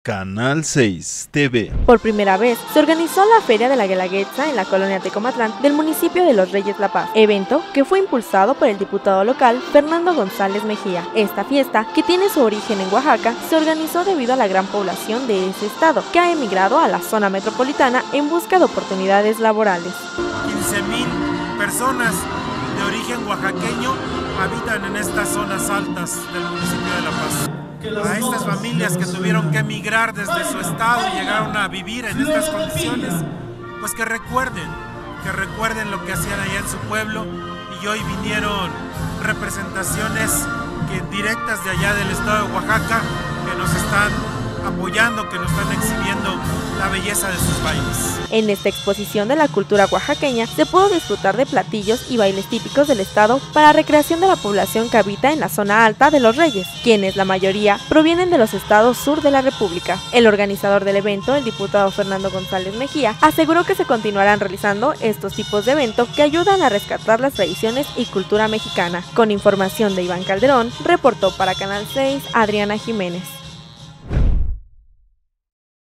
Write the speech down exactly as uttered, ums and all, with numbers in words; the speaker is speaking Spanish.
Canal seis T V. Por primera vez se organizó la Feria de la Guelaguetza en la colonia Tecomatlán del municipio de Los Reyes La Paz, evento que fue impulsado por el diputado local Fernando González Mejía. Esta fiesta, que tiene su origen en Oaxaca, se organizó debido a la gran población de ese estado, que ha emigrado a la zona metropolitana en busca de oportunidades laborales. quince mil personas de origen oaxaqueño habitan en estas zonas altas del municipio de La Paz. A estas familias que tuvieron que emigrar desde su estado y llegaron a vivir en estas condiciones, pues que recuerden, que recuerden lo que hacían allá en su pueblo, y hoy vinieron representaciones que, directas de allá del estado de Oaxaca, que nos están apoyando, que nos están exhibiendo la belleza de sus bailes. En esta exposición de la cultura oaxaqueña se pudo disfrutar de platillos y bailes típicos del estado para recreación de la población que habita en la zona alta de Los Reyes, quienes la mayoría provienen de los estados sur de la República. El organizador del evento, el diputado Fernando González Mejía, aseguró que se continuarán realizando estos tipos de eventos que ayudan a rescatar las tradiciones y cultura mexicana. Con información de Iván Calderón, reportó para Canal seis Adriana Jiménez.